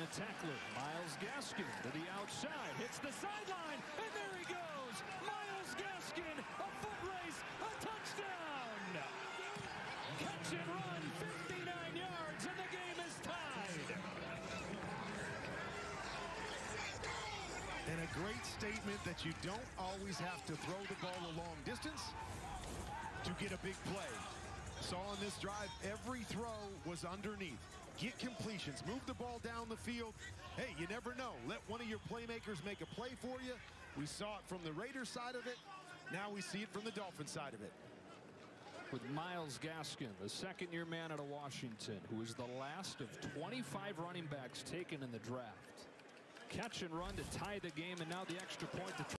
the tackler. Myles Gaskin to the outside. Hits the sideline. And there he goes. Myles Gaskin. A foot race. A touchdown. Catch and run. 59 yards. And the game is tied. And a great statement that you don't always have to throw the ball a long distance to get a big play. Saw on this drive, every throw was underneath. Get completions, move the ball down the field. Hey, you never know. Let one of your playmakers make a play for you. We saw it from the Raiders side of it. Now we see it from the Dolphins side of it. With Myles Gaskin, the second-year man out of Washington, who is the last of 25 running backs taken in the draft. Catch and run to tie the game, and now the extra point to